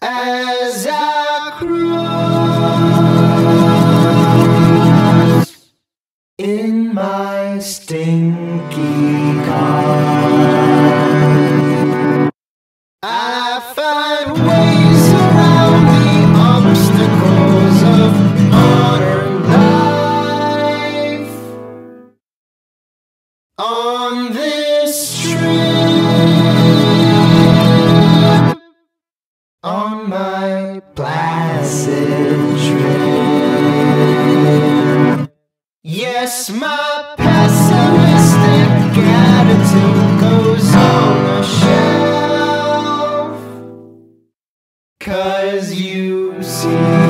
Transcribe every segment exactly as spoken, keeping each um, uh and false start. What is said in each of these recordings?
as I cruise in my stinky car. I find ways around the obstacles of modern life. On this trip, on my placid trip. Yes, my pessimistic attitude goes on the shelf. 'Cause you see,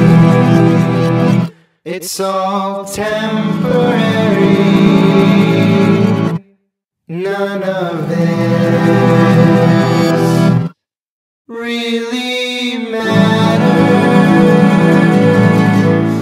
it's all temporary. None of this really matters.